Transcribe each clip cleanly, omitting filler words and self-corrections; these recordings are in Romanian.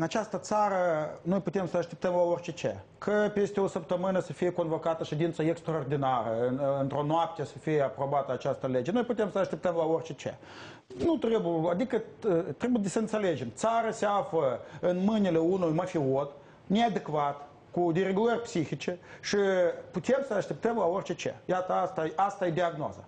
în această țară noi putem să așteptăm la orice ce. Că peste o săptămână să fie convocată ședință extraordinară, într-o noapte să fie aprobată această lege. Noi putem să așteptăm la orice ce. Nu trebuie, adică trebuie să înțelegem. Țara se află în mâinile unui mafiot, neadecvat, cu deregulări psihice și putem să așteptăm la orice ce. Iată, asta e diagnoza.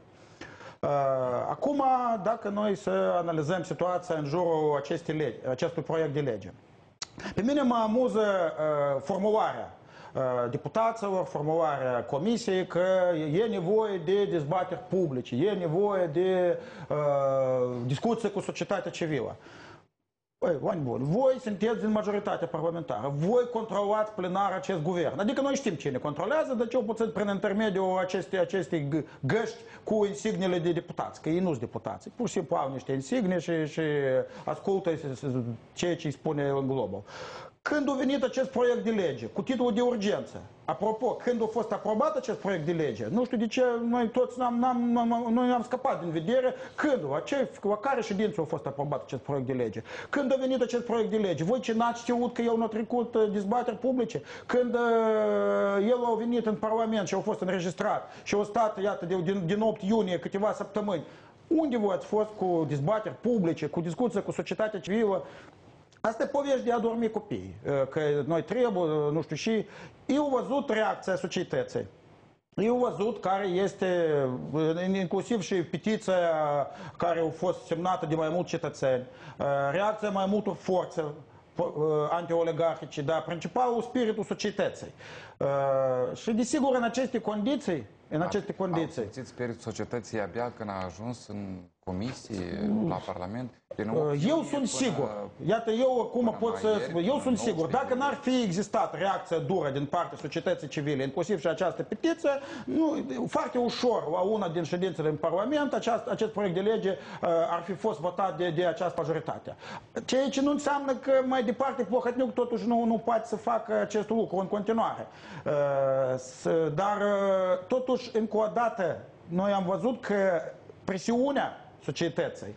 Acum, dacă noi să analizăm situația în jurul acestui proiect de lege. Pe mine mă amuză formularea deputaților, formularea comisiei că e nevoie de dezbateri publice, e nevoie de discuție cu societatea civilă. Păi, oameni buni, voi sunteți din majoritatea parlamentară, voi controlați plenar acest guvern. Adică noi știm cine controlează, dar cel puțin prin intermediul acestei găști cu insignele de deputați, că ei nu sunt deputați, pur și simplu au niște insigne și ascultă ceea ce îi spune în global. Când a venit acest proiect de lege, cu titlul de urgență, apropo, când a fost aprobat acest proiect de lege, nu știu de ce noi toți noi am scăpat din vedere, când, la care ședință a fost aprobat acest proiect de lege, când a venit acest proiect de lege, voi ce n-ați știut că el nu a trecut dezbateri publice, când el a venit în Parlament și a fost înregistrat și a stat, iată, din 8 iunie câteva săptămâni, unde voi ați fost cu dezbateri publice, cu discuții cu societatea civilă? Asta e povești de a dormi copiii, că noi trebuie, nu știu, și eu au văzut reacția societății. Eu au văzut care este, inclusiv și petiția care a fost semnată de mai mulți cetățeni, reacția mai multor forțe anti-oligarhice, dar principalul spiritul societății. Și desigur în aceste condiții, Am simțit spiritul societății abia când a ajuns în comisie, la Parlament? Eu sunt sigur. Iată, eu acum pot să spun. Eu sunt sigur. Dacă n-ar fi existat reacția dură din partea societății civile, inclusiv și această petiție, foarte ușor, la una din ședințele în Parlament, acest proiect de lege ar fi fost votat de această majoritate. Ceea ce nu înseamnă că mai departe Plохотniuc totuși nu poate să facă acest lucru în continuare. Dar totuși, încă o dată, noi am văzut că presiunea societății,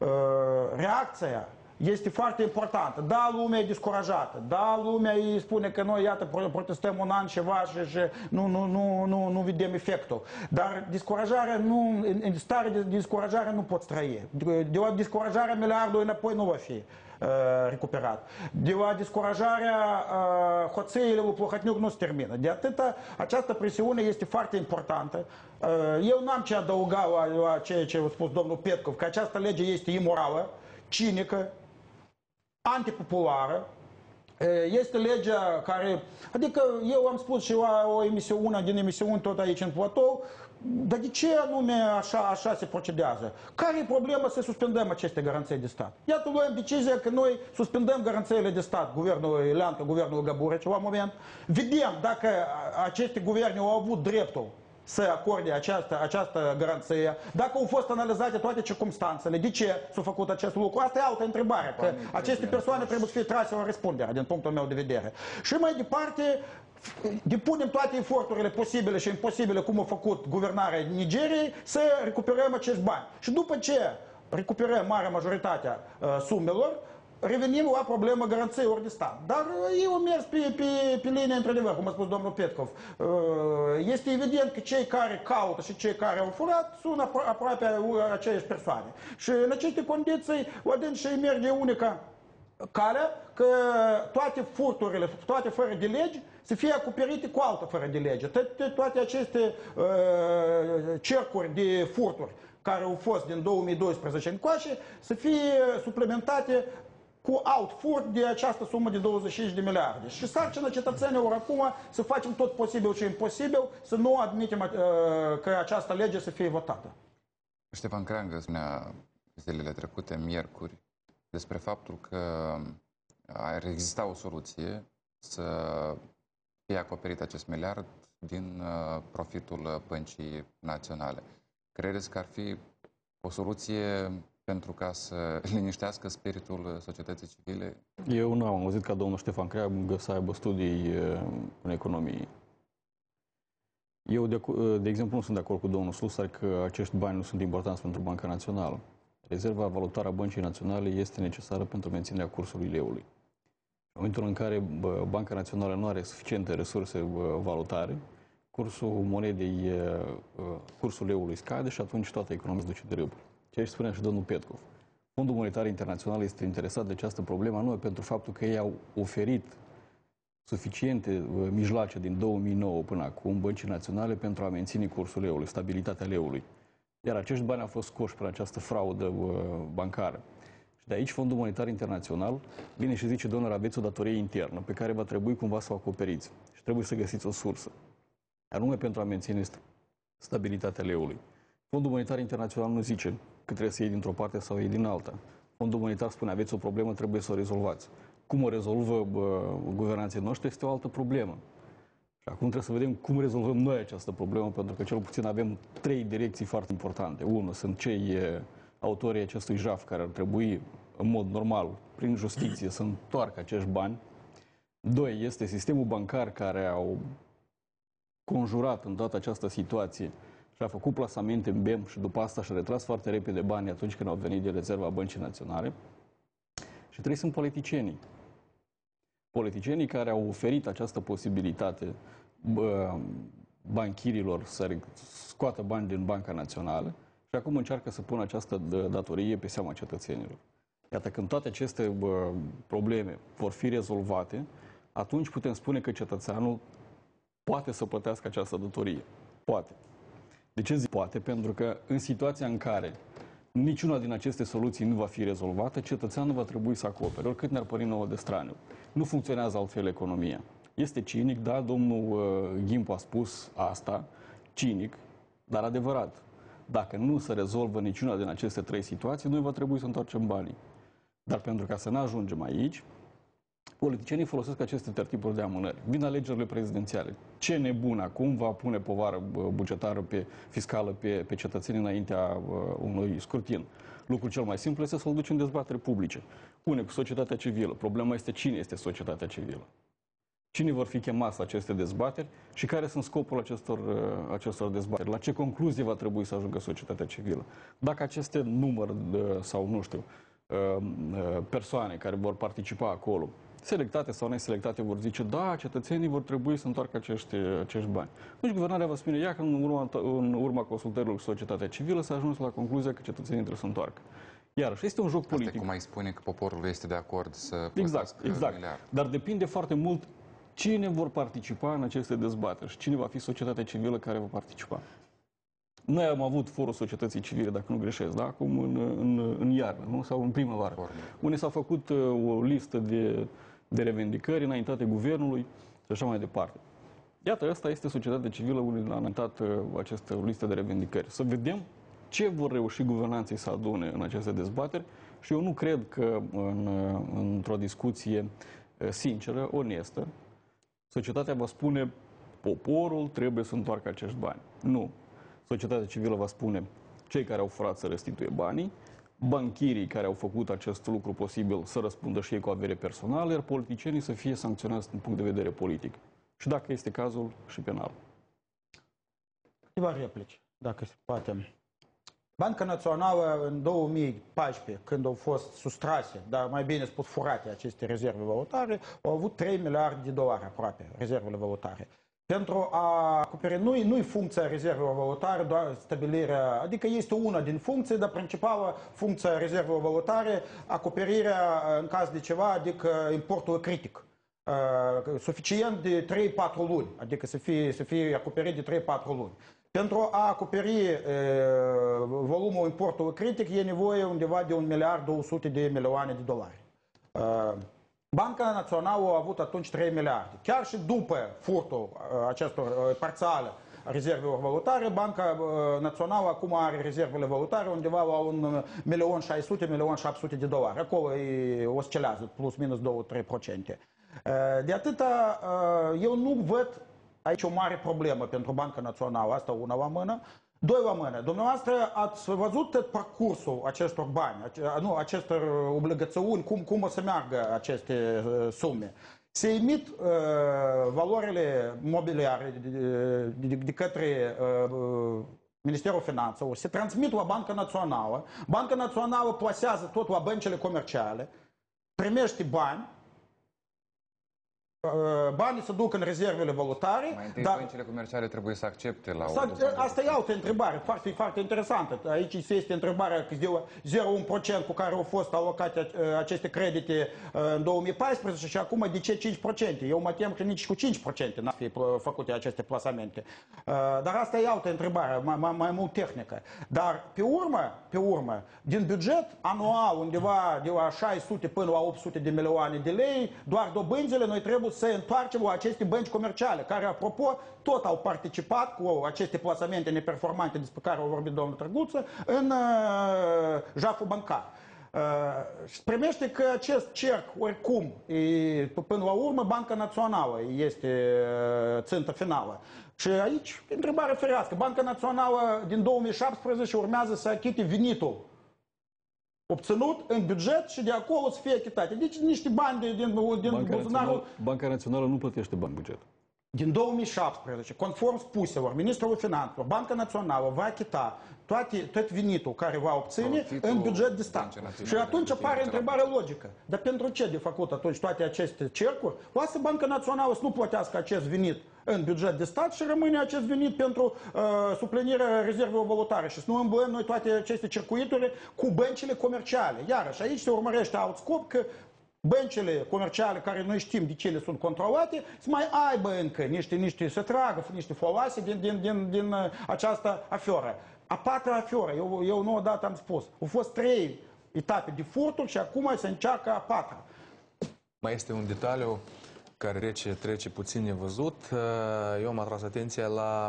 reacția este foarte importantă. Da, lumea e descurajată. Da, lumea îi spune că noi, iată, protestăm un an ceva și nu vedem efectul. Dar descurajarea în stare de descurajare nu poți trăi. De la descurajarea miliardului înapoi nu va fi recuperat. De la descurajarea hoțeile lui Plохотniuc nu se termină. De atâta, această presiune este foarte importantă. Eu n-am ce adăuga la ceea ce a spus domnul Petkov, că această lege este imorală, cinică, antipopulară. Este legea care, adică eu am spus și la una din emisiuni tot aici în platou, dar de ce anume așa se procedează? Care e problema să suspendăm aceste garanții de stat? Iată, luăm decizia că noi suspendăm garanțiile de stat, guvernul Leancă, guvernul Gaburici, la moment. Vedem dacă aceste guverne au avut dreptul să acorde această garanție, dacă au fost analizate toate circumstanțele, de ce s-a făcut acest lucru, asta e altă întrebare, că aceste persoane trebuie să fie trase la răspundere, din punctul meu de vedere. Și mai departe, depunem toate eforturile posibile și imposibile, cum a făcut guvernarea Nigeriei, să recuperăm acești bani. Și după ce recuperăm marea majoritatea sumelor, revenim la problema garanțiilor de stat. Dar eu am mers pe linie într-adevăr, cum a spus domnul Petkov. Este evident că cei care caută și cei care au furat sunt aproape aceleași persoane. Și în aceste condiții, la dânsii merge unica calea că toate furturile, toate fără de legi, să fie acoperite cu altă fără de lege. Toate aceste cercuri de furturi care au fost din 2012 încoace, să fie suplimentate cu alt furt de această sumă de 25 de miliarde. Și sarcina cetățenilor acum să facem tot posibil și imposibil să nu admitem că această lege să fie votată. Ștefan Creangă spunea zilele trecute, miercuri, despre faptul că ar exista o soluție să fie acoperit acest miliard din profitul Băncii Naționale. Credeți că ar fi o soluție pentru ca să liniștească spiritul societății civile? Eu nu am auzit ca domnul Ștefan Creangă să aibă studii în economie. Eu, de exemplu, nu sunt de acord cu domnul Slusar că acești bani nu sunt importanți pentru Banca Națională. Rezerva valutară a Băncii Naționale este necesară pentru menținerea cursului leului. În momentul în care Banca Națională nu are suficiente resurse valutare, cursul monedei, cursul eului scade și atunci toată economia se duce de râpă. Ceea ce spunea și domnul Petkov. Fondul Monetar Internațional este interesat de această problemă nu pentru faptul că ei au oferit suficiente mijloace din 2009 până acum băncii naționale pentru a menține cursul leului, stabilitatea leului. Iar acești bani au fost scoși prin această fraudă bancară. Și de aici Fondul Monetar Internațional vine și zice, domnule, aveți o datorie internă pe care va trebui cumva să o acoperiți și trebuie să găsiți o sursă. Anume pentru a menține stabilitatea leului. Fondul Monetar Internațional nu zice că trebuie să iei dintr-o parte sau iei din alta. Fondul Monetar spune, aveți o problemă, trebuie să o rezolvați. Cum o rezolvă guvernanții noștri este o altă problemă. Și acum trebuie să vedem cum rezolvăm noi această problemă, pentru că cel puțin avem 3 direcții foarte importante. Unu, sunt cei autorii acestui jaf care ar trebui, în mod normal, prin justiție, să întoarcă acești bani. 2, este sistemul bancar care au conjurat în toată această situație și a făcut plasamente în BEM și după asta și-a retras foarte repede banii atunci când au venit de rezerva Băncii Naționale. Și 3 sunt politicienii. Politicienii care au oferit această posibilitate banchirilor să scoată bani din Banca Națională și acum încearcă să pună această datorie pe seama cetățenilor. Iată, când toate aceste probleme vor fi rezolvate, atunci putem spune că cetățeanul poate să plătească această datorie. Poate. De ce zic poate? Pentru că în situația în care niciuna din aceste soluții nu va fi rezolvată, cetățeanul va trebui să acopere, oricât ne-ar pări nouă de straniu. Nu funcționează altfel economia. Este cinic, da, domnul Ghimpu a spus asta, cinic, dar adevărat. Dacă nu se rezolvă niciuna din aceste 3 situații, noi va trebui să întoarcem banii. Dar pentru ca să ne ajungem aici, politicienii folosesc aceste tertipuri de amânări. Vin alegerile prezidențiale. Ce nebun acum va pune povară bugetară fiscală pe cetățenii înaintea unui scrutin. Lucrul cel mai simplu este să-l duci în dezbatere publice. Une cu societatea civilă. Problema este cine este societatea civilă. Cine vor fi chemați la aceste dezbateri și care sunt scopul acestor dezbateri. La ce concluzie va trebui să ajungă societatea civilă. Dacă aceste număr sau, nu știu, persoane care vor participa acolo, selectate sau neselectate, vor zice, da, cetățenii vor trebui să întoarcă acești bani. Deci guvernarea va spune, ia că în urma consultărilor cu societatea civilă s-a ajuns la concluzia că cetățenii trebuie să întoarcă. Iarăși, este un joc politic. Asta cum ai spune că poporul este de acord să exact. Dar depinde foarte mult cine vor participa în aceste dezbateri și cine va fi societatea civilă care va participa. Noi am avut forul societății civile, dacă nu greșesc, da? Acum în iarnă, nu? Sau în primăvară. Unde s-a făcut o listă de revendicări înaintate guvernului și așa mai departe. Iată, asta este societatea civilă unde a înaintat această listă de revendicări. Să vedem ce vor reuși guvernanții să adune în aceste dezbateri și eu nu cred că într-o discuție sinceră, onestă, societatea va spune poporul trebuie să întoarcă acești bani. Nu. Societatea civilă va spune cei care au furat să restituie banii, banchirii care au făcut acest lucru posibil să răspundă și ei cu avere personală, iar politicienii să fie sancționați din punct de vedere politic. Și dacă este cazul, și penal. Câteva replici, dacă se poate. Banca Națională în 2014, când au fost sustrase, dar mai bine spus furate aceste rezerve valutare, au avut 3 miliarde de dolari aproape, rezervele valutare. Pentru a acoperi, nu-i funcția rezervelor valutare, doar stabilirea, adică este una din funcții, dar principala funcția rezervelor valutare, acoperirea în caz de ceva, adică importul critic. Suficient de 3-4 luni, adică să fie acoperit de 3-4 luni. Pentru a acoperi volumul importului critic e nevoie undeva de 1,2 miliarde de dolari. Banca Națională a avut atunci 3 miliarde. Chiar și după furtul acestor parțiale rezervelor valutare, Banca Națională acum are rezervele valutare undeva la 1.600.000-1.700.000 de dolari. Acolo oscilează plus minus 2-3%. De atâta, eu nu văd aici o mare problemă pentru Banca Națională, asta una la mână. 2 la mână. Dumneavoastră ați văzut tot parcursul acestor bani, acestor obligațiuni, cum o să meargă aceste sume. Se emit valorile mobiliare de către Ministerul Finanțelor, se transmit la Banca Națională, Banca Națională plasează tot la băncile comerciale, primește bani banii se duc în rezervele valutare, Mai întâi, dar băncile comerciale trebuie să accepte la asta e altă întrebare, foarte, foarte interesantă. Aici este întrebarea că 0,1% cu care au fost alocate aceste credite în 2014 și acum de ce 5%? Eu mă tem că nici cu 5% n-ar fi făcute aceste plasamente. Dar asta e altă întrebare, mai mult tehnică. Dar pe urmă, din buget anual undeva de la 600 până la 800 de milioane de lei, doar dobânzile noi trebuie să întoarcem la aceste bănci comerciale, care, apropo, tot au participat cu aceste plasamente neperformante despre care au vorbit domnul Trăguță în jaful bancar. Și primește că acest cerc, oricum, până la urmă, Banca Națională este țintă finală. Și aici, întrebare ferească, Banca Națională din 2017 urmează să achite venitul obținut în buget și de acolo să fie achitate. Deci niște bani din buzunarul... Banca Națională nu plătește bani buget. Din 2017, conform spuselor Ministrul Finanțelor, Banca Națională va achita tot venitul care va obține în buget de stat. Și atunci apare întrebarea logică. Dar pentru ce de făcut atunci toate aceste cercuri? Lasă Banca Națională să nu plătească acest venit în buget de stat și rămâne acest venit pentru suplinirea rezervelor valutare și să nu îmblăm noi toate aceste circuituri cu băncile comerciale. Iarăși aici se urmărește alt scop că băncile comerciale, care noi știm de ce le sunt controlate, să mai aibă încă să tragă niște foloase din această aferă. A patra aferă, eu nu odată am spus, au fost 3 etape de furturi și acum se încearcă a patra. Mai este un detaliu care trece puțin nevăzut. Eu am atras atenția la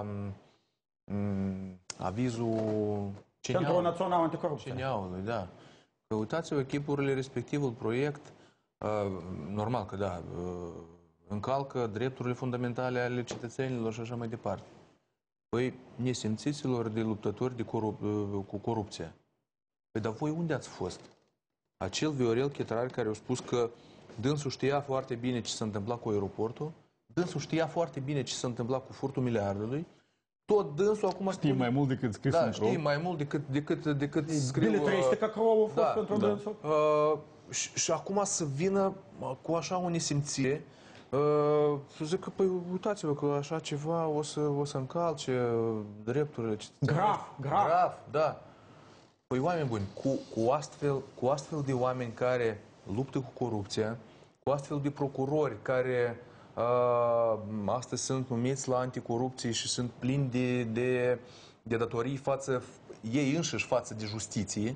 avizul Centrul Național Anticorupție. CNA-ului, da. Că uitați-vă, echipurile respectivul proiect, normal că da, încalcă drepturile fundamentale ale cetățenilor și așa mai departe. Păi, nesimțiților de luptători cu corupția. Păi, dar voi unde ați fost? Acel Viorel Chetrar care a spus că dânsul știa foarte bine ce s-a întâmplat cu aeroportul, dânsul știa foarte bine ce s-a întâmplat cu furtul miliardului, tot dânsul acum Știi mai mult decât scris da, în știi mai mult decât scriu... Biletristica acolo a fost pentru dânsul. Și acum să vină cu așa o nesimțire, să zic că, păi, uitați-vă că așa ceva o să încalce drepturile Grav, da. Păi, oameni buni, cu astfel de oameni care luptă cu corupția, cu astfel de procurori care astăzi sunt numiți la anticorupție și sunt plini de datorii față ei înșiși față de justiție,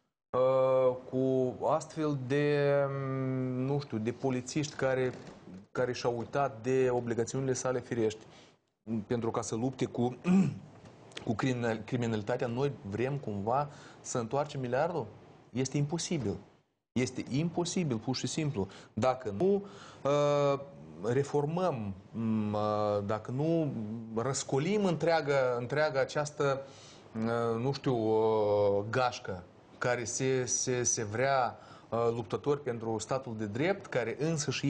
cu astfel de, nu știu, de polițiști care și-au uitat de obligațiunile sale firești pentru ca să lupte cu criminalitatea, noi vrem cumva să întoarcem miliardul? Este imposibil. Este imposibil, pur și simplu. Dacă nu reformăm, dacă nu răscolim întreaga această, nu știu, gașcă care se vrea luptători pentru statul de drept, care însăși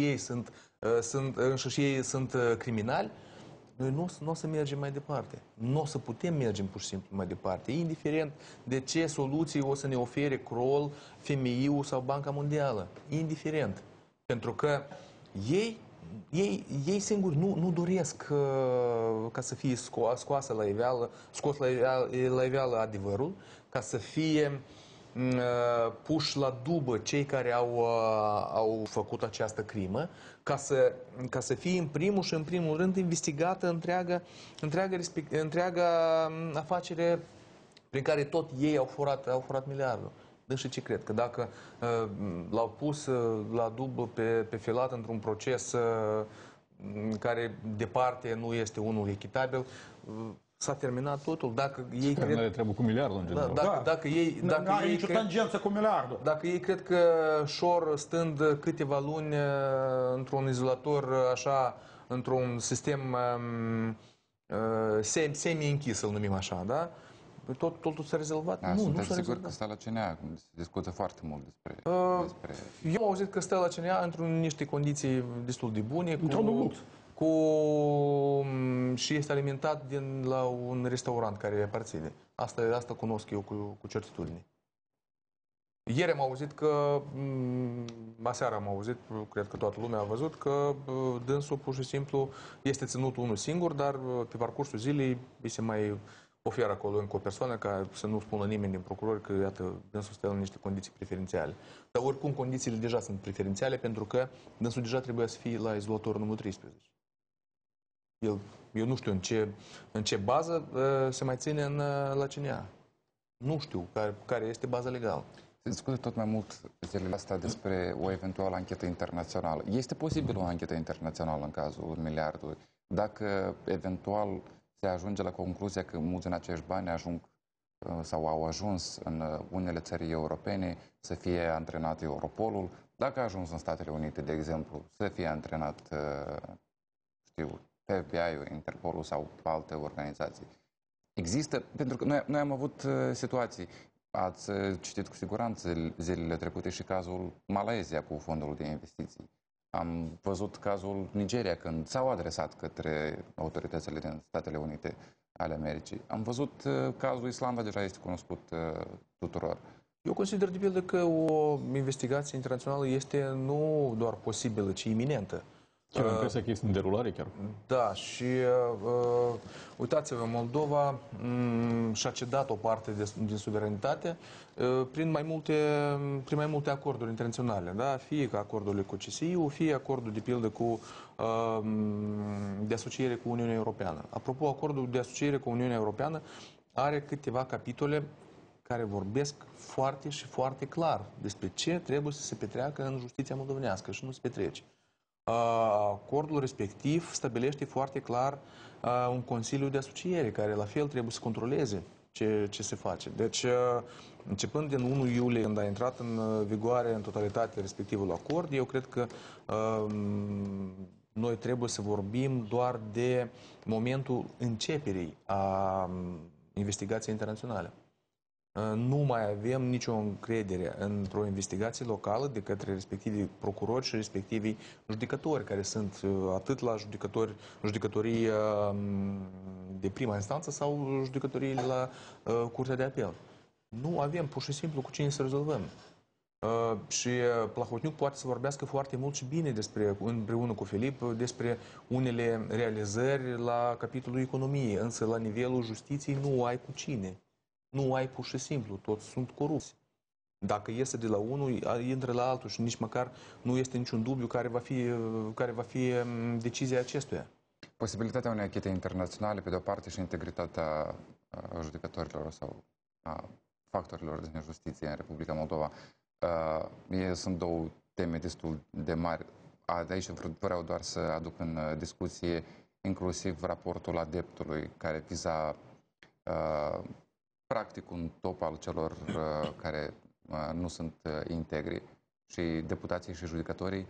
ei sunt criminali, noi nu o să mergem mai departe. Nu o să putem merge pur și simplu mai departe, indiferent de ce soluții o să ne ofere Kroll, FMI-ul sau Banca Mondială. Indiferent. Pentru că ei singuri nu doresc ca să fie scos la iveală adevărul, ca să fie puși la dubă cei care au făcut această crimă, ca să fie în primul și în primul rând investigată întreaga afacere prin care tot ei au furat miliardul. Deci ce cred? Că dacă l-au pus la dubă pe filat într-un proces care departe nu este unul echitabil, s-a terminat totul. Dacă ei cred... trebuie cu miliardul în general. Dacă nu are nicio tangență cu miliardul. Dacă ei cred că Șor, stând câteva luni într-un izolator, așa, într-un sistem semi-închis, să-l numim așa, da? Totul s-a rezolvat? Da, nu s-a sigur că stă la CNA, se discută foarte mult despre... Eu am auzit că stă la CNA într-un niște condiții destul de bune. Într-un lux. Și este alimentat la un restaurant care îi aparține. Asta cunosc eu cu certitudine. Ieri am auzit că, aseară am auzit, cred că toată lumea a văzut, că dânsul pur și simplu este ținut unul singur, dar pe parcursul zilei îi se mai oferă acolo încă o persoană ca să nu spună nimeni din procurori că, iată, dânsul stă în niște condiții preferențiale. Dar oricum condițiile deja sunt preferențiale pentru că dânsul deja trebuia să fie la izolator numărul 13. Eu nu știu în ce bază se mai ține la CNA. Nu știu care este baza legală. Se discută tot mai mult zilele astea despre o eventuală anchetă internațională. Este posibil o anchetă internațională în cazul miliardului, dacă eventual se ajunge la concluzia că mulți din acești bani ajung sau au ajuns în unele țări europene să fie antrenat Europolul, dacă a ajuns în Statele Unite, de exemplu, să fie antrenat, știu, FBI-ul, Interpolul sau alte organizații. Există, pentru că noi am avut situații. Ați citit cu siguranță zilele trecute și cazul Malaysia cu fondul de investiții. Am văzut cazul Nigeria când s-au adresat către autoritățile din Statele Unite ale Americii. Am văzut cazul Islanda, deja este cunoscut tuturor. Eu consider de pildă că o investigație internațională este nu doar posibilă, ci iminentă. Chiar am impresia că este în derulare chiar. Da, și uitați-vă, Moldova și-a cedat o parte din suveranitate prin mai multe acorduri internaționale, da? Fie că acordurile cu CSI-ul, fie acordul de pildă de asociere cu Uniunea Europeană. Apropo, acordul de asociere cu Uniunea Europeană are câteva capitole care vorbesc foarte și foarte clar despre ce trebuie să se petreacă în justiția moldovenească și nu se petrece. Acordul respectiv stabilește foarte clar un Consiliu de Asociere care la fel trebuie să controleze ce se face. Deci, începând din 1 iulie, când a intrat în vigoare în totalitate respectivul acord, eu cred că noi trebuie să vorbim doar de momentul începerii a investigației internaționale. Nu mai avem nicio încredere într-o investigație locală de către respectivii procurori și respectivii judecători, care sunt atât la judecătorii de prima instanță sau judecătorii la Curtea de Apel. Nu avem pur și simplu cu cine să rezolvăm. Și Plahotniuc poate să vorbească foarte mult și bine împreună cu Filip despre unele realizări la capitolul economiei, însă la nivelul justiției nu ai cu cine. Nu ai pur și simplu, toți sunt corupți. Dacă iese de la unul, intră la altul și nici măcar nu este niciun dubiu care va fi decizia acestuia. Posibilitatea unei anchete internaționale, pe de o parte, și integritatea judecătorilor sau a factorilor din justiție în Republica Moldova. Sunt două teme destul de mari. De aici vreau doar să aduc în discuție inclusiv raportul adeptului, care viza practic un top al celor care nu sunt integri, și deputații și judecătorii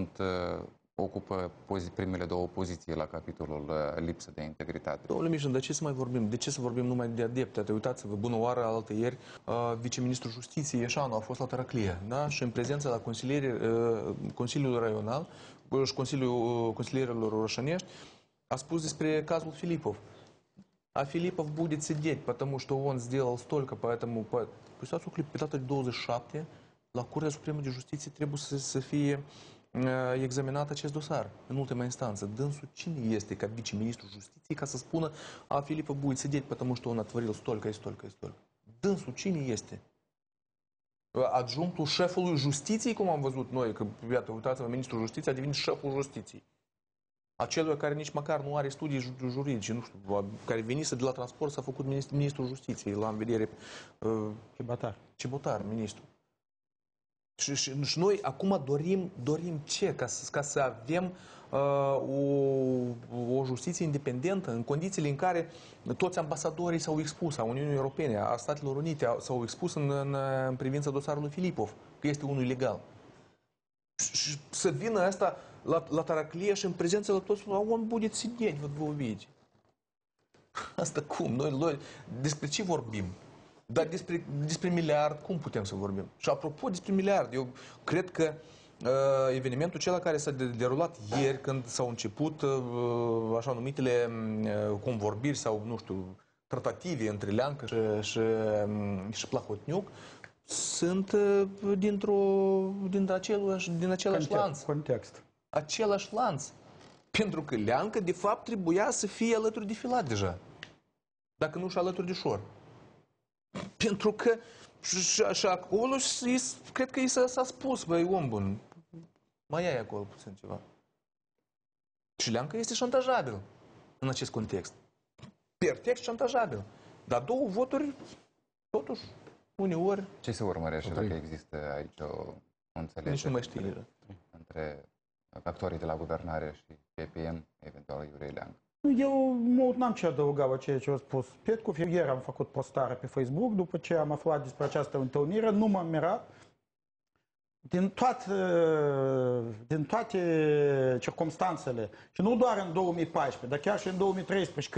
ocupă primele două poziții la capitolul lipsă de integritate. Domnule Mișan, de ce să mai vorbim? De ce să vorbim numai de adepte? Uitați-vă, bună oară, alaltăieri, viceministrul Justiției Ieșanu a fost la Tărăclie, da? Și în prezența la Consiliul Raional și Consilierilor Orășănești a spus despre cazul Filipov. А Филиппов будет сидеть, потому что он сделал столько, поэтому... Представьте, pe data de 27, la Curtea Supremă de Justiție trebuie să fie examinat acest dosar, în ultima instanță. Dânsul cine este ca viceministru Justiției ca să spună a Filippov будет сидеть, потому что он отворил столько и столько и столько. Dânsul cine este? Adjunctul șefului Justiției, cum am văzut noi, că, iată, uitați-vă, ministrul Justiției a devenit șeful Justiției. Acelui care nici măcar nu are studii juridice, nu știu, care venise de la transport, s-a făcut ministrul Justiției, la în vedere Cibotar, ministru. Și noi acum dorim ce? Ca să avem o justiție independentă, în condițiile în care toți ambasadorii s-au expus, a Uniunii Europene, a Statelor Unite, s-au expus în privința dosarului Filipov, că este unul ilegal. Și să vină asta la Taraclie și în prezența la toți, он будет сидеть, вот вы увидите. Asta cum? Noi despre ce vorbim? Dar despre miliard, cum putem să vorbim? Și apropo despre miliard, eu cred că evenimentul acela care s-a derulat ieri, când s-au început așa numitele convorbiri sau, nu știu, tratative între Leancă și Plahotniuc, sunt din același lanț. Context. Același lanț. Pentru că Leancă, de fapt, trebuia să fie alături de Filat deja. Dacă nu și alături de Șor. Pentru că și acolo cred că i s-a spus, băi, om bun, mai ai acolo puțin ceva. Și Leancă este șantajabil în acest context. Perfect șantajabil. Dar două voturi, totuși, uneori... Ce se urmărește dacă există aici o înțelegere Nici nu mai știi. între actorii de la guvernare și PPM, eventual Iurie Leancă? Eu n-am ce adăuga la ceea ce a spus Petkov. Ieri am făcut postare pe Facebook după ce am aflat despre această întâlnire. Nu m-am mirat. Din toate circumstanțele, și nu doar în 2014, dar chiar și în 2013,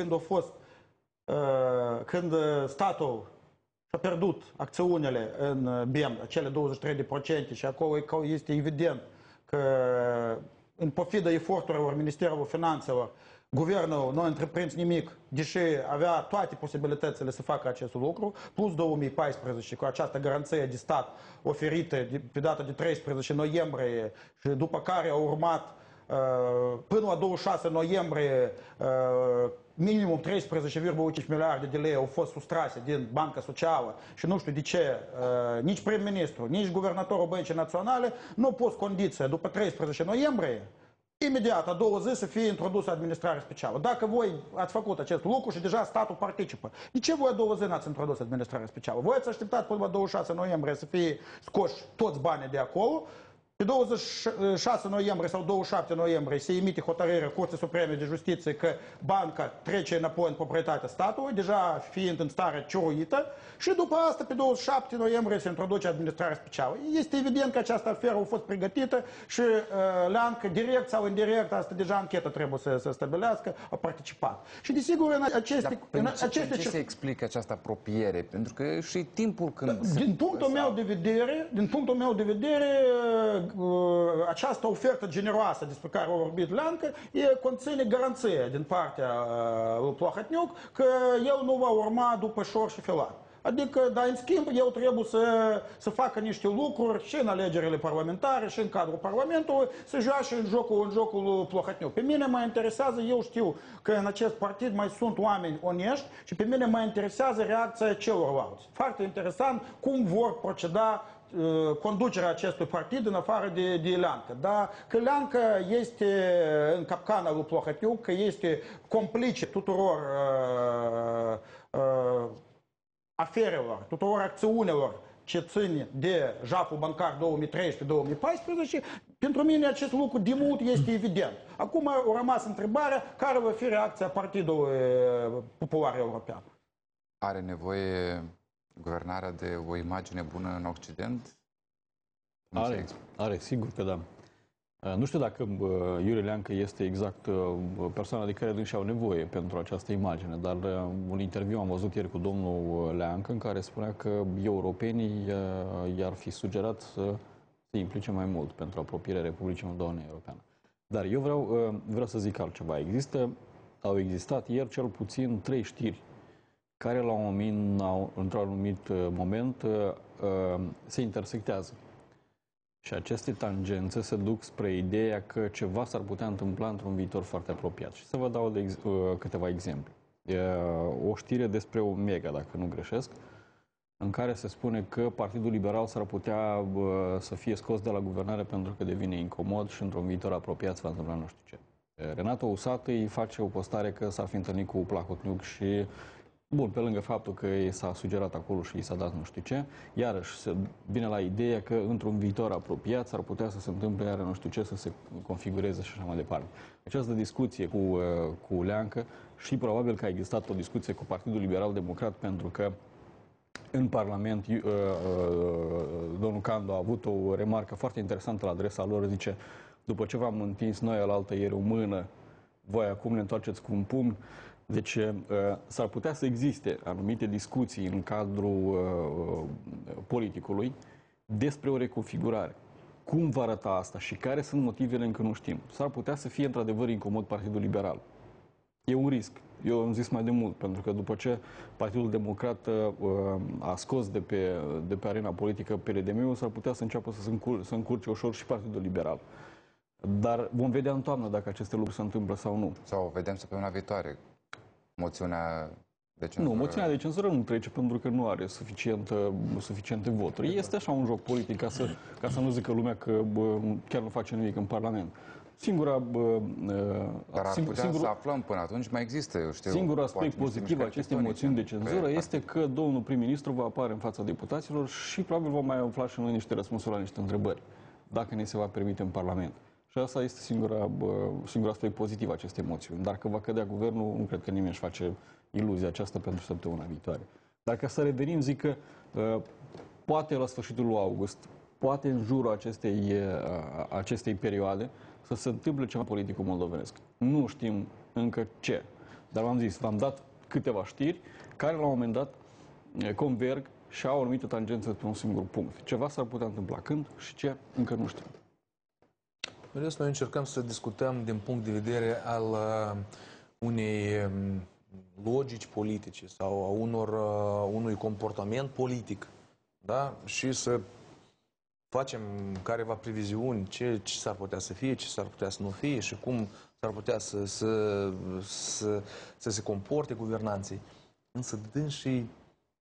când statul și-a pierdut acțiunile în BEM, acele 23%, și acolo este evident că, în pofida eforturilor Ministerului Finanțelor, guvernul nu a întreprins nimic, deși avea toate posibilitățile să facă acest lucru, plus 2014, cu această garanție de stat oferită pe data de 13 noiembrie și după care a urmat până la 26 noiembrie minimum 13,5 miliarde de lei au fost sustrase din Banca Socială și nu știu de ce nici prim-ministru, nici guvernatorul Băncii Naționale nu au pus condiția după 13 noiembrie imediat, a doua zi, să fie introdusă administrarea specială. Dacă voi ați făcut acest lucru și deja statul participă, de ce voi a doua zi n-ați introdus administrarea specială? Voi ați așteptat până la 26 noiembrie să fie scoși toți banii de acolo, pe 26 noiembrie sau 27 noiembrie se emite hotărârea Curții Supreme de Justiție că banca trece înapoi în proprietatea statului, deja fiind în stare ciuruită, și după asta, pe 27 noiembrie, se introduce administrarea specială. Este evident că această aferă a fost pregătită și Leancă, direct sau indirect, asta deja anchetă trebuie să stabilească, a participat. Și desigur, în aceste... Ce se explică această apropiere? Pentru că și timpul când... Din punctul meu de vedere, această ofertă generoasă despre care a vorbit Leancă conține garanție din partea lui Plahotniuc că el nu va urma după Șor și Filat. Adică, dar în schimb, el trebuie să facă niște lucruri și în alegerile parlamentare, și în cadrul Parlamentului, să joace în jocul lui Plahotniuc. Pe mine mă interesează, eu știu că în acest partid mai sunt oameni onești și pe mine mă interesează reacția celorlalți. Foarte interesant cum vor proceda conducerea acestui partid în afară de Leancă. Dar că Leancă este în capcana lui Plahotniuc, că este complice tuturor aferelor, tuturor acțiunilor ce țin de jaful bancar 2013-2014, pentru mine acest lucru de mult este evident. Acum a rămas întrebarea care va fi reacția Partidului Popular European. Are nevoie guvernarea de o imagine bună în Occident? Are, sigur că da. Nu știu dacă Iurie Leancă este exact persoana de care dânsi au nevoie pentru această imagine, dar un interviu am văzut ieri cu domnul Leancă în care spunea că europenii i-ar fi sugerat să se implice mai mult pentru apropierea Republicii Moldova Uniunea Europeană. Dar eu vreau să zic altceva. Au existat ieri cel puțin 3 știri care într-un anumit moment se intersectează. Și aceste tangențe se duc spre ideea că ceva s-ar putea întâmpla într-un viitor foarte apropiat. Și să vă dau câteva exemple. O știre despre Omega, dacă nu greșesc, în care se spune că Partidul Liberal s-ar putea să fie scos de la guvernare pentru că devine incomod și într-un viitor apropiat se va întâmpla nu știu ce. Renato Usată îi face o postare că s-ar fi întâlnit cu Plahotniuc și, bun, pe lângă faptul că i s-a sugerat acolo și i s-a dat nu știu ce, iarăși se vine la ideea că într-un viitor apropiat s-ar putea să se întâmple iară nu știu ce, să se configureze și așa mai departe. Această discuție cu Leancă și probabil că a existat o discuție cu Partidul Liberal Democrat pentru că în Parlament domnul Candu a avut o remarcă foarte interesantă la adresa lor, zice, după ce v-am întins noi alaltă ieri o mână, voi acum ne întoarceți cu un pumn. Deci s-ar putea să existe anumite discuții în cadrul politicului despre o reconfigurare. Cum va arăta asta și care sunt motivele încă nu știm. S-ar putea să fie într-adevăr incomod Partidul Liberal. E un risc. Eu am zis mai de mult, pentru că după ce Partidul Democrat a scos de pe arena politică PRDM-ul, s-ar putea să înceapă să încurce ușor și Partidul Liberal. Dar vom vedea în toamnă dacă aceste lucruri se întâmplă sau nu. Sau o vedem săptămâna viitoare. Moțiunea de cenzură. Nu, moțiunea de cenzură nu trece pentru că nu are suficiente voturi. Este așa un joc politic ca să nu zică lumea că chiar nu face nimic în Parlament. Dar ar putea să aflăm până atunci, mai există, eu știu. Singurul aspect pozitiv acestei moțiuni de cenzură este că domnul prim-ministru va apare în fața deputaților și probabil vom mai afla și noi niște răspunsuri la niște întrebări, dacă ne se va permite în Parlament. Și asta este singurul aspect pozitiv acestei moțiuni. Dar că va cădea guvernul, nu cred că nimeni își face iluzia aceasta pentru săptămâna viitoare. Dar ca să revenim, zic că poate la sfârșitul lui august, poate în jurul acestei perioade, să se întâmple ceva politic moldovenesc. Nu știm încă ce. Dar v-am dat câteva știri care la un moment dat converg și au o anumită tangență pe un singur punct. Ceva s-ar putea întâmpla când și ce, încă nu știm. În rest, noi încercăm să discutăm din punct de vedere al unei logici politice sau a unui comportament politic, da? Și să facem careva previziuni ce s-ar putea să fie, ce s-ar putea să nu fie și cum s-ar putea să se comporte guvernanții. Însă dânsii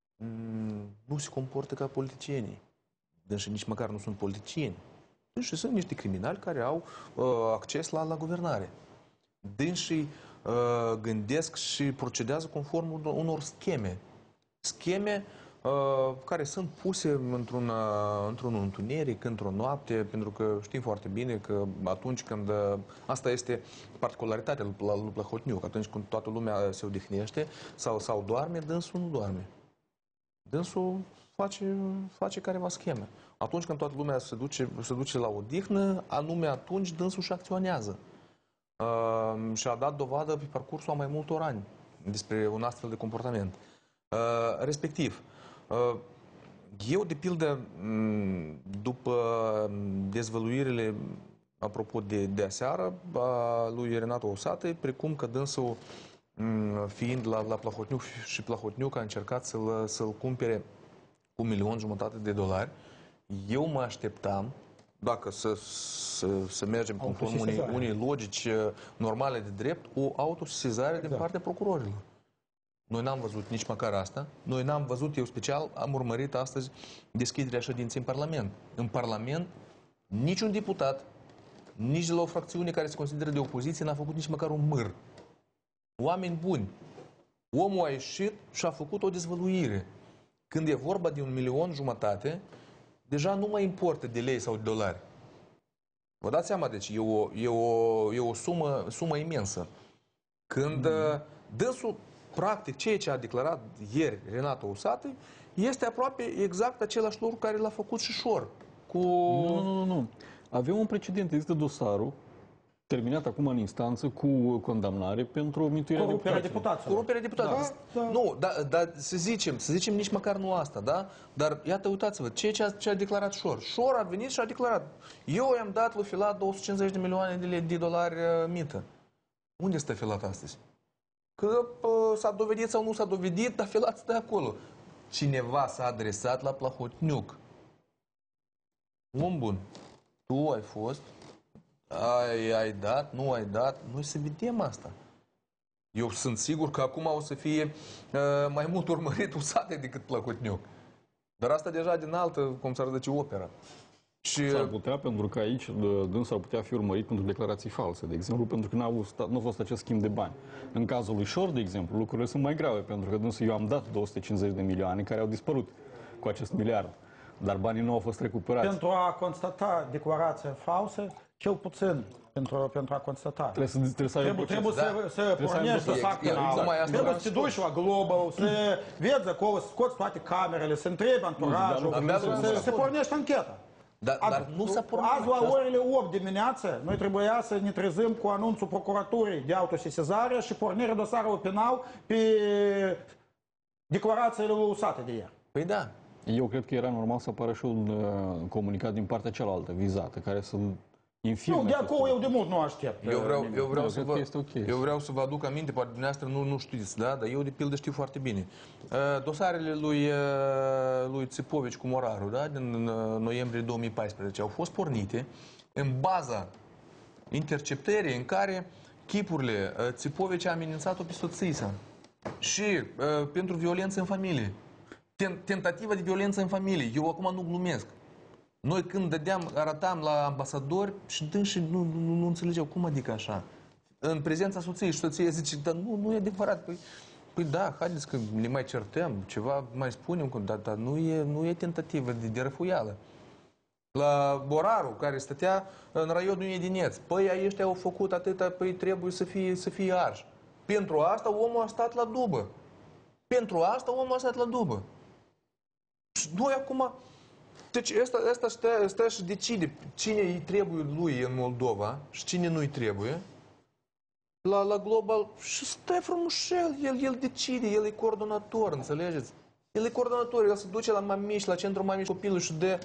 nu se comportă ca politicienii. Dânsii nici măcar nu sunt politicieni. Dânsii sunt niște criminali care au acces la guvernare. Dânsii gândesc și procedează conform unor scheme. Scheme care sunt puse într-un întuneric, într-o noapte, pentru că știm foarte bine că atunci când... Asta este particularitatea lui Plahotniuc, atunci când toată lumea se odihnește sau doarme, dânsul nu doarme. Dânsul face careva scheme. Atunci când toată lumea se duce la odihnă, anume atunci dânsul și acționează. Și a dat dovadă pe parcursul a mai multor ani despre un astfel de comportament. Respectiv, eu, de pildă, după dezvăluirile, apropo de aseară, a lui Renato Osate, precum că dânsul, fiind la Plahotniuc și Plahotniuc a încercat să-l cumpere cu $1,5 milion, eu mă așteptam, dacă să mergem conform unei logici normale de drept, o autosesizare din partea procurorilor. Noi n-am văzut nici măcar asta. Noi n-am văzut, eu special, am urmărit astăzi deschiderea ședinței în Parlament. În Parlament, niciun deputat, nici de la o fracțiune care se consideră de opoziție, n-a făcut nici măcar un măr. Oameni buni. Omul a ieșit și a făcut o dezvăluire. Când e vorba de $1,5 milion, deja nu mai importă de lei sau de dolari. Vă dați seama, deci e o sumă imensă. Când dânsul, practic, ceea ce a declarat ieri Renato Osate este aproape exact același lucru care l-a făcut și Șor. Nu. Avem un precedent. Există dosarul terminat acum în instanță cu condamnare pentru mituirea deputaților. Coruperea deputaților. Da. Nu, dar să zicem nici măcar nu asta, da? Dar iată, uitați-vă, ce a declarat Șor. Șor a venit și a declarat: eu i-am dat lui Filat $250 de milioane mită. Unde stă Filat astăzi? Că s-a dovedit sau nu s-a dovedit, dar Filat stă acolo. Cineva s-a adresat la Plahotniuc. Om bun, tu ai fost, ai dat, nu ai dat, noi să vedem asta. Eu sunt sigur că acum o să fie mai mult urmărit Osate decât Plahotniuc. Dar asta deja din altă, cum s-ar zice, opera. Și s-ar putea, pentru că aici dânsul ar putea fi urmărit pentru declarații false, de exemplu, pentru că nu a fost acest schimb de bani. În cazul lui Șor, de exemplu, lucrurile sunt mai grave, pentru că dânsul, eu am dat 250 de milioane care au dispărut cu acest miliard, dar banii nu au fost recuperați. Pentru a constata declarația falsă, cel puțin pentru a constata. Trebuie să pornești să fac penal. Trebuie să te duci la Global, să vezi acolo, să scoți toate camerele, să întrebi anturajul, să pornești ancheta. Dar nu s-a pornit. Azi, la orele 8 dimineață, noi trebuia să ne trezim cu anunțul procuraturii de autosesizare și pornirea dosarului penal pe declarațiile lui Osate de ieri. Păi da. Eu cred că era normal să apară și un comunicat din partea cealaltă, vizată, care să Nu, de acolo eu de mult nu aștept. Eu vreau să vă aduc aminte, poate dumneavoastră nu știți, da? Dar eu de pildă știu foarte bine. Dosarele lui Țipovici cu Moraru, da? Din noiembrie 2014 au fost pornite în baza interceptării în care chipurile Țipovici a amenințat-o pe soția și pentru violență în familie. Tentativă de violență în familie. Eu acum nu glumesc. Noi când arătam la ambasadori și dânsii nu înțelegeau cum adică așa. În prezența soției și soția zice, dar nu e adevărat. Păi da, haideți că ne mai certăm, ceva mai spunem, dar nu e tentativă de răfuială. La Boraru, care stătea în raionul Edineț, păi ăștia au făcut atâta, păi trebuie să fie arși. Pentru asta omul a stat la dubă. Pentru asta omul a stat la dubă. Și noi acum... Deci ăsta stă și decide cine îi trebuie lui în Moldova și cine nu îi trebuie. La Global și stă frumușel, el decide, el e coordonator, înțelegeți? El e coordonator, el se duce la mamici, la centrul mamici copilul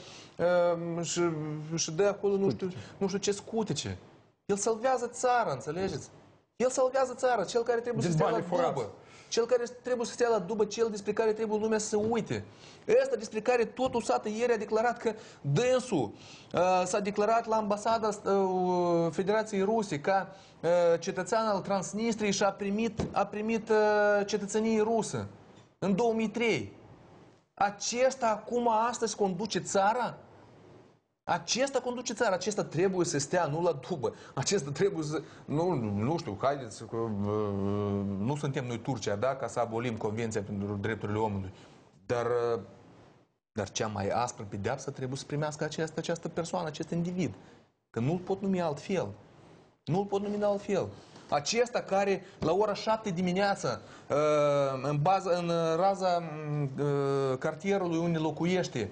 și dă acolo nu știu ce scutice. El salvează țara, înțelegeți? El salvează țara, cel care trebuie să stea la dubă. Cel care trebuie să stea la dubă, cel despre care trebuie lumea să uite. Ăsta despre care totul sată ieri a declarat că dânsul s-a declarat la ambasada Federației Ruse ca cetățean al Transnistriei și a primit cetățenie rusă în 2003. Acesta acum astăzi conduce țara? Acesta conduce țara, acesta trebuie să stea, nu la dubă. Acesta trebuie să... Nu știu, haideți, că nu suntem noi Turcia, da, ca să abolim Convenția pentru Drepturile Omului. Dar cea mai aspră pedeapsă trebuie să primească această persoană, acest individ. Că nu-l pot numi altfel. Nu-l pot numi altfel. Acesta care la ora 7 dimineața, în raza cartierului unde locuiește,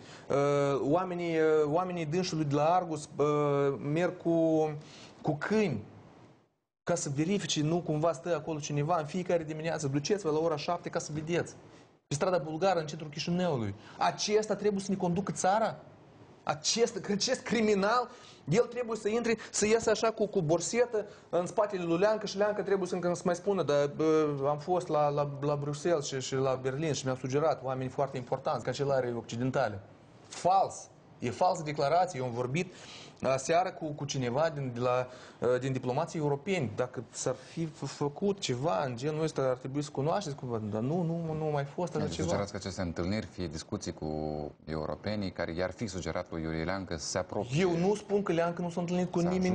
oamenii dânsului de la Argus merg cu câini ca să verifice, nu cumva stă acolo cineva în fiecare dimineață. Duceți-vă la ora 7 ca să vedeți. Pe strada Bulgară, în centrul Chișinăului. Acesta trebuie să ne conducă țara? Acest criminal, el trebuie să intre, să iasă așa cu borsetă în spatele lui Leancă și Leancă trebuie să mai spună, dar am fost la Bruxelles și la Berlin și mi-au sugerat oameni foarte importanți, cancelarii occidentale. Fals! E falsă declarație. Eu am vorbit aseară cu cineva din diplomații europeni. Dacă s-ar fi făcut ceva în genul ăsta, ar trebui să cunoașteți cumva. Dar nu mai fost așa ceva. Sugerați că aceste întâlniri fie discuții cu europenii care i-ar fi sugerat lui Iurie Leancă să se apropie. Eu nu spun că Leancă nu s-a întâlnit cu nimeni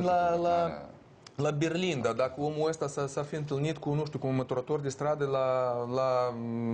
la Berlin, dar dacă omul ăsta s-ar fi întâlnit cu, nu știu, cu un măturător de stradă la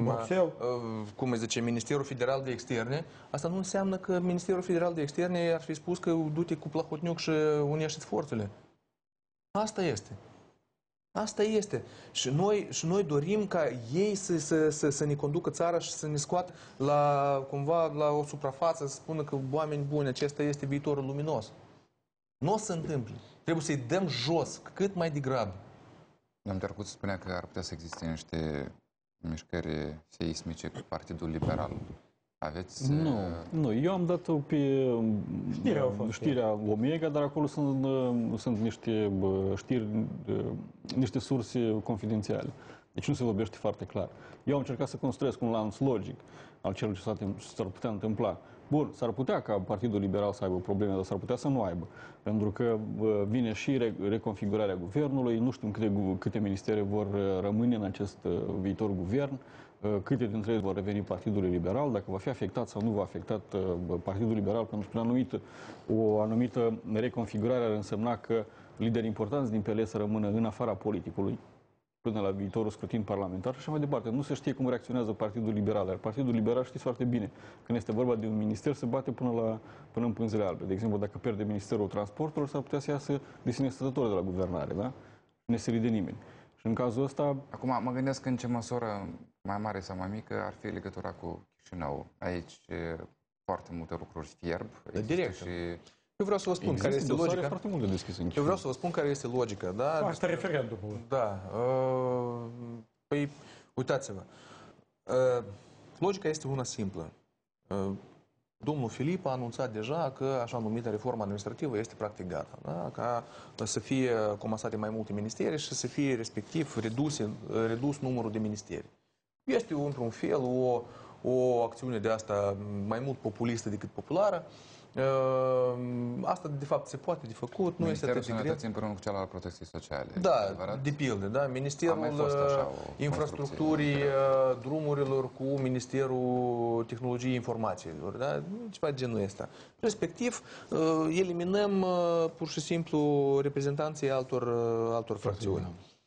cum îi zice, Ministerul Federal de Externe, asta nu înseamnă că Ministerul Federal de Externe ar fi spus că du-te cu plahotniuc și unește-ți forțele. Asta este. Asta este. Și noi dorim ca ei să ne conducă țara și să ne scoată cumva la o suprafață, să spună că oameni buni, acesta este viitorul luminos. Nu o să se întâmple. Trebuie să-i dăm jos, cât mai degrabă. Domnul Tărcuț spunea că ar putea să existe niște mișcări seismice cu Partidul Liberal. Aveți... Nu. Eu am dat pe știrea Omega, dar acolo sunt niște știri, niște surse confidențiale. Deci nu se vorbește foarte clar. Eu am încercat să construiesc un lanț logic al celor ce s-ar putea întâmpla. Bun, s-ar putea ca Partidul Liberal să aibă probleme, dar s-ar putea să nu aibă. Pentru că vine și reconfigurarea guvernului, nu știm câte ministere vor rămâne în acest viitor guvern, câte dintre ele vor reveni Partidului Liberal, dacă va fi afectat sau nu va afectat Partidul Liberal, pentru că o anumită reconfigurare ar însemna că lideri importanți din PL să rămână în afara politicului până la viitorul scrutin parlamentar și așa mai departe. Nu se știe cum reacționează Partidul Liberal. Iar Partidul Liberal știți foarte bine. Când este vorba de un minister, se bate până în pânzele albe. De exemplu, dacă pierde Ministerul Transportului, s-ar putea să iasă de sine stătător de la guvernare, da? Nu se de nimeni. Și în cazul ăsta... Acum mă gândesc în ce măsură, mai mare sau mai mică, ar fi legătura cu Chișinău. Aici foarte multe lucruri fierb. Direct. Și... Eu vreau să vă spun care este logica. Foarte mult de deschis în Eu vreau să vă spun care este logica, da? Asta referendumul. Da. Păi, uitați-vă. Logica este una simplă. Domnul Filip a anunțat deja că așa numită reformă administrativă este practic gata. Da? Ca să fie comasate mai multe ministeri și să fie respectiv redus numărul de ministeri. Este într-un fel o acțiune de asta mai mult populistă decât populară. Asta de fapt se poate de făcut, nu este Ministerul atât de greu. Sănătății împreună cu cel al Protecției Sociale. Da, adevărat? de pildă, da? A mai Ministerul fost așa o Infrastructurii Drumurilor cu Ministerul Tehnologiei Informațiilor, da? Ceva de genul ăsta. Respectiv, eliminăm pur și simplu reprezentanții altor fracțiuni.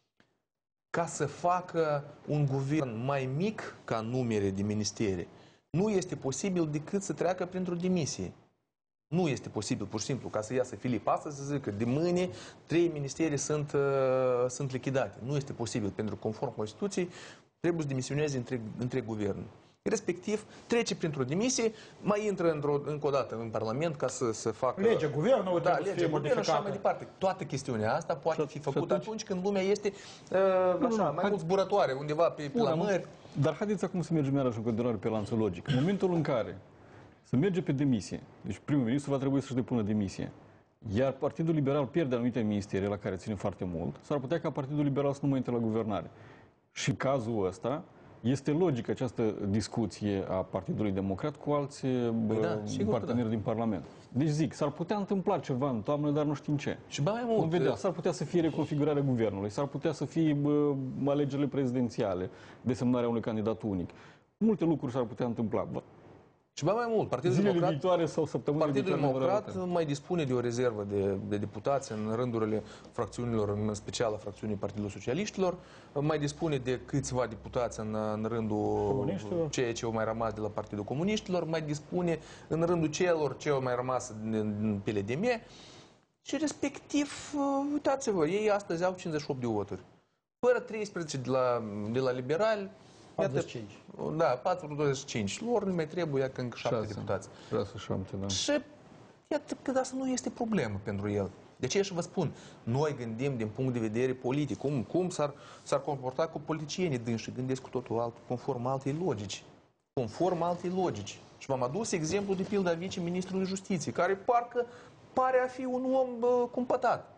Ca să facă un guvern mai mic ca numere de ministeri, nu este posibil decât să treacă printr-o demisie. Nu este posibil, pur și simplu, ca să iasă Filip astăzi să zică de mâine 3 ministeri sunt lichidate. Nu este posibil, pentru că conform Constituției trebuie să demisioneze întreg guvernul. Respectiv, trece printr-o demisie, mai intră încă o dată în Parlament ca să facă... Legea guvernului da, trebuie să fie legea guvernului și așa mai modificată. departe. Toată chestiunea asta poate fi făcută atunci- atunci când lumea este așa, mai mult zburătoare, undeva pe la mări. Dar haideți acum să mergem iarăși în continuare pe lanțul logic. În momentul în care să merge pe demisie, deci primul ministru va trebui să-și depună demisie, iar Partidul Liberal pierde anumite ministeri la care ține foarte mult, s-ar putea ca Partidul Liberal să nu mai intre la guvernare. Și în cazul ăsta este logică această discuție a Partidului Democrat cu alți da, sigur că parteneri din Parlament. Deci zic, s-ar putea întâmpla ceva în toamnă, dar nu știm ce. Și mai Vom mult, vedea, s-ar putea să fie reconfigurarea guvernului, s-ar putea să fie alegerile prezidențiale, desemnarea unui candidat unic. Multe lucruri s-ar putea întâmpla. și mai mult, Partidul Zilele Democrat viitoare sau săptămânile Partidul viitoare ne vor Democrat mai dispune de o rezervă de deputați în rândurile fracțiunilor, în special a fracțiunii Partidului Socialiștilor, mai dispune de câțiva deputați în rândul Comuniștilor. ceea ce au mai rămas de la Partidul Comuniștilor, mai dispune în rândul celor ce au mai rămas din PLDM și respectiv, uitați-vă, ei astăzi au 58 de voturi. Fără 13 de la liberali, 45. Da, 425. Lor nu mai trebuie, iată, încă 7 deputați. 6-7, da. Și iată că asta nu este problemă pentru el. De ce și vă spun, noi gândim din punct de vedere politic, cum s-ar comporta cu politicienii dânsi, gândesc cu totul alt, conform altei logici. Conform altei logici. Și v-am adus exemplu de pildă a viceministrului Justiției, care parcă pare a fi un om cumpătat.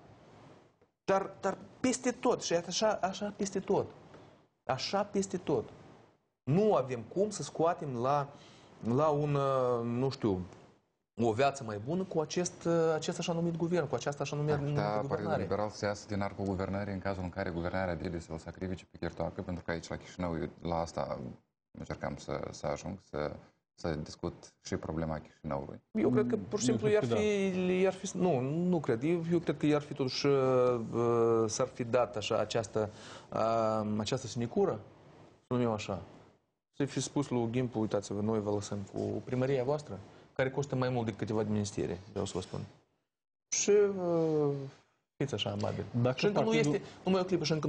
Dar peste tot, și așa peste tot. Așa peste tot. Nu avem cum să scoatem la nu știu, o viață mai bună cu acest așa numit guvern, cu această așa numită Partidul guvernare. Liberal să iasă din arcul guvernării în cazul în care guvernarea decide să o sacrifice pe Chertoacă, pentru că aici la Chișinău, la asta încercam să ajung, să discut și problema Chișinăului. Eu cred că pur și simplu i-ar fi nu cred. Eu cred că i-ar fi totuși s-ar fi dat așa această sinicură, să numim așa. Să fi spus lui Gimpu, uitați-vă, noi vă lăsăm cu primăria voastră, care costă mai mult decât câteva ministere, vreau să vă spun. Și fiți așa amabil. Și încă nu este, numai o clipă, și încă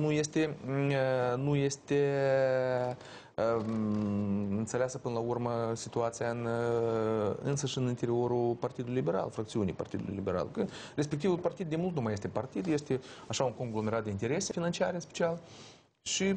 nu este înțeleasă până la urmă situația însăși în interiorul Partidului Liberal, fracțiunii Partidului Liberal. Că respectivul partid de mult nu mai este partid, este așa un conglomerat de interese financiare în special și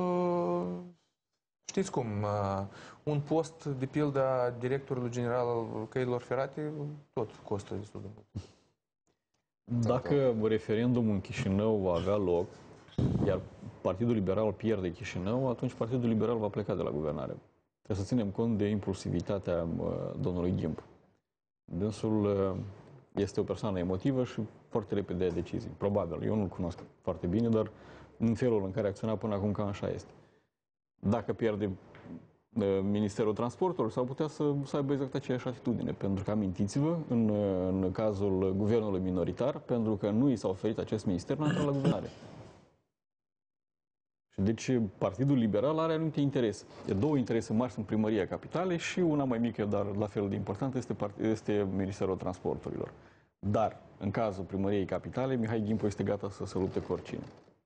știți cum, un post de pildă a directorului general al căilor ferate tot costă destul de mult. Dacă referendumul în Chișinău va avea loc, iar Partidul Liberal pierde Chișinău, atunci Partidul Liberal va pleca de la guvernare. Trebuie să ținem cont de impulsivitatea domnului Gimp. Dânsul este o persoană emotivă și foarte repede ia decizii. Probabil. Eu nu-l cunosc foarte bine, dar în felul în care acționa până acum, cam așa este. Dacă pierde Ministerul Transportului, s-ar putea să aibă exact aceeași atitudine. Pentru că, amintiți-vă, în cazul guvernului minoritar, pentru că nu i s-a oferit acest minister, n-a intrat la guvernare. Și deci Partidul Liberal are anumite interese. Două interese mari sunt primăria capitalei și una mai mică, dar la fel de importantă, este Ministerul Transporturilor. Dar, în cazul primăriei capitalei, Mihai Gimpu este gata să se lupte cu oricine.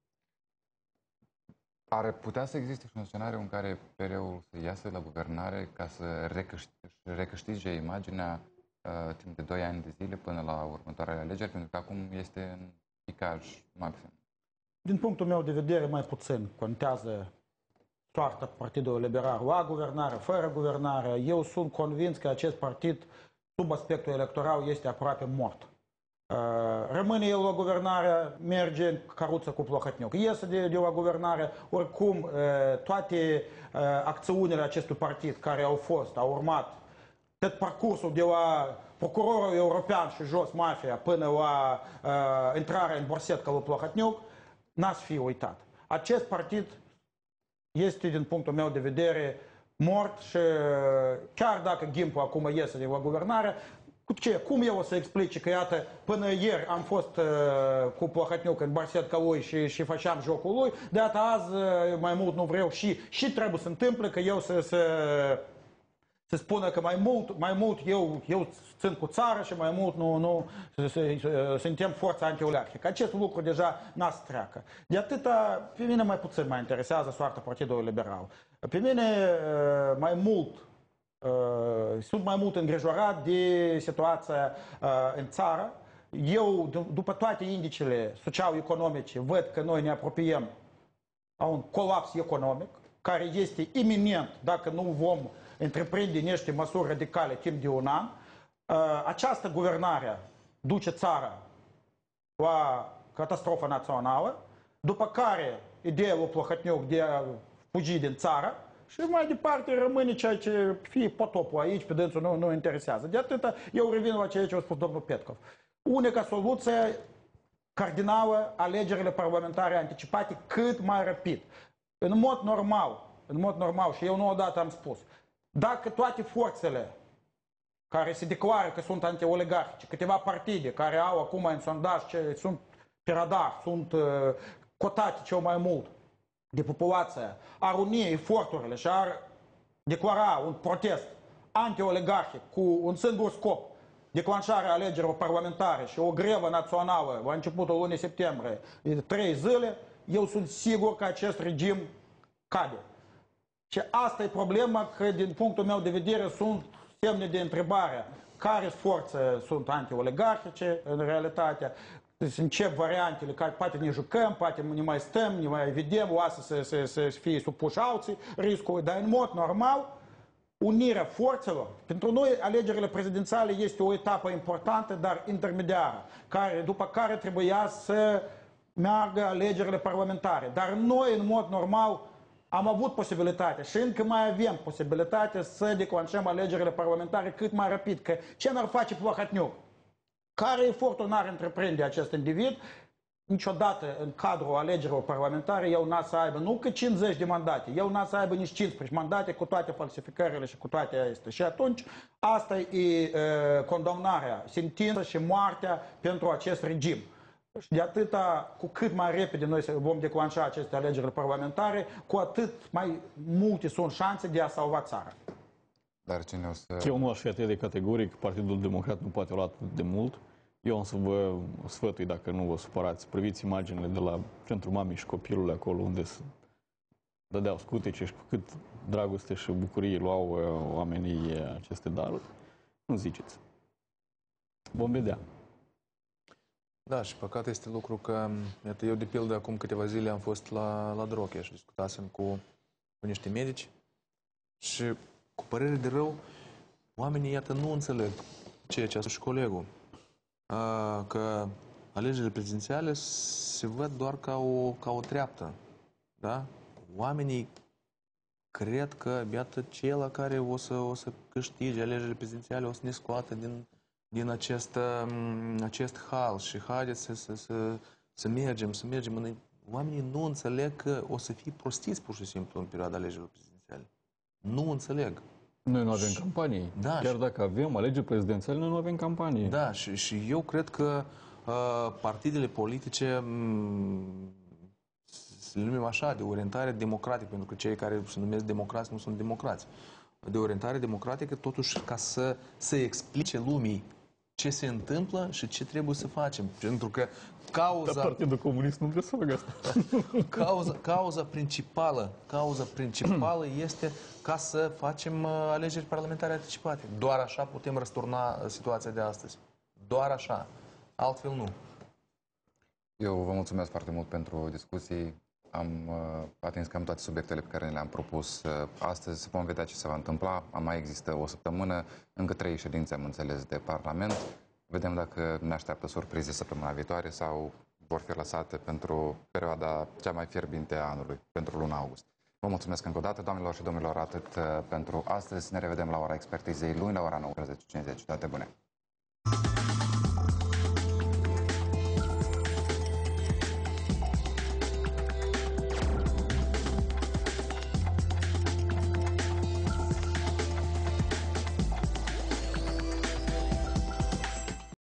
Ar putea să existe și un scenariu în care PRE-ul să iasă la guvernare ca să recâștige imaginea timp de 2 ani de zile până la următoarele alegeri, pentru că acum este în picaj maxim. Din punctul meu de vedere, mai puțin contează soarta Partidului Liberal, la guvernare, fără guvernare. Eu sunt convins că acest partid, sub aspectul electoral, este aproape mort. Rămâne el la guvernare, merge în căruță cu Plохотniuc. Iese de la guvernare, oricum toate acțiunile acestui partid care au fost, au urmat, tot parcursul de la procurorul european și jos mafia până la intrarea în borsetcă lui Plохотniuc, n-a să fie uitat. Acest partid este, din punctul meu de vedere, mort și chiar dacă Gimpu acum iese de la guvernare, cum eu o să explice că, iată, până ieri am fost cu Plохотniuc în borsetca lui și făceam jocul lui, de data azi mai mult nu vreau și trebuie să întâmple că eu să spună că mai mult eu țin cu țară și mai mult nu suntem forța antioligarhică. Acest lucru deja n-a să treacă. De atâta, pe mine mai puțin mă interesează soarta Partidului Liberal. Pe mine sunt mai mult îngrijorat de situația în țară. Eu, după toate indicele social-economice, văd că noi ne apropiem a un colaps economic, care este iminent dacă nu vom întreprinde niște măsuri radicale timp de un an. Această guvernare duce țara la catastrofă națională, după care ideea lui Plохотniuc de a fugi din țară și mai departe rămâne ceea ce fie potopul aici, pe dânsul nu interesează. De atâta eu revin la ceea ce a spus domnul Petkov. Unica soluție cardinală, alegerile parlamentare anticipate cât mai rapid. În mod normal, și eu nu odată am spus, dacă toate forțele care se declară că sunt anti-oligarhice, câteva partide care au acum în sondaj, sunt pe radar, sunt cotate cel mai mult de populație, ar uni eforturile și ar declara un protest anti-oligarhic cu un singur scop, declanșarea alegerilor parlamentare și o grevă națională la începutul lunii septembrie, de 3 zile, eu sunt sigur că acest regim cade. Și asta e problema, că din punctul meu de vedere sunt semne de întrebare. Care forțe sunt anti-oligarhice în realitate? Încep variantele care poate ne jucăm, poate ne mai stăm, ne mai vedem, lasă să fie supuși alții riscului, dar în mod normal unirea forțelor, pentru noi alegerile prezidențiale este o etapă importantă, dar intermediară, după care trebuia să meargă alegerile parlamentare. Dar noi, în mod normal, am avut posibilitatea și încă mai avem posibilitatea să declanșăm alegerile parlamentare cât mai rapid. Că ce n-ar face Plохотniuc? Care efortul n-ar întreprinde acest individ? Niciodată în cadrul alegerilor parlamentare el n-a să aibă nu că 50 de mandate, el n-a să aibă nici 15 mandate cu toate falsificările și cu toate astea. Și atunci asta e condamnarea, sentința și moartea pentru acest regim. Și de atâta, cu cât mai repede noi vom declanșa aceste alegeri parlamentare, cu atât mai multe sunt șanse de a salva țara. Dar cine o să... Eu nu aș fi atât de categoric, Partidul Democrat nu poate lua atât de mult. Eu însă vă sfătui, dacă nu vă supărați, priviți imaginile de la Centrul Mamei și Copilului, acolo unde se dădeau scutece și cu cât dragoste și bucurie luau oamenii aceste daruri. Nu ziceți. Vom vedea. Da, și păcat este lucru că, iată, eu de pildă acum câteva zile am fost la Drochea și discutasem cu niște medici și cu părere de rău, oamenii, iată, nu înțeleg ceea ce a spus și colegul, că alegerile prezidențiale se văd doar ca o treaptă, da? Oamenii cred că, iată, cel care o să câștige alegerile prezidențiale o să ne scoată din acest hal și haideți să mergem. Oamenii nu înțeleg că o să fie prostiți pur și simplu în perioada alegerilor prezidențiale. Nu înțeleg. Noi nu avem campanii. Da, chiar dacă avem alegeri prezidențiale, noi nu avem campanii. Da, și eu cred că partidele politice, să le numim așa, de orientare democratică, pentru că cei care se numesc democrați nu sunt democrați, de orientare democratică, totuși ca să explice lumii ce se întâmplă și ce trebuie să facem. Pentru că Dar Partidul Comunist nu vrea să facă asta. Cauza principală este ca să facem alegeri parlamentare anticipate. Doar așa putem răsturna situația de astăzi. Doar așa. Altfel nu. Eu vă mulțumesc foarte mult pentru discuții. Am atins cam toate subiectele pe care le-am propus astăzi. Vom vedea ce se va întâmpla. Mai există o săptămână, încă 3 ședințe, am înțeles, de Parlament. Vedem dacă ne așteaptă surprize săptămâna viitoare sau vor fi lăsate pentru perioada cea mai fierbinte a anului, pentru luna august. Vă mulțumesc încă o dată, doamnelor și domnilor, atât pentru astăzi. Ne revedem la ora expertizei luni, la ora 19:50. Toate bune!